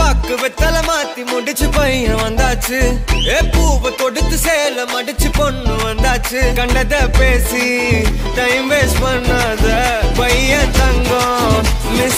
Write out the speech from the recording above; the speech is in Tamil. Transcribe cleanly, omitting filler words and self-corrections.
பாக்கு வெத்தல மாத்தி முடிச்சு பையன் வந்தாச்சு. பூவை தொடுத்து சேல மடிச்சு பொண்ணு வந்தாச்சு. கண்டத பேசி டைம் வேஸ்ட் பண்ணாத பையன் தங்கம்.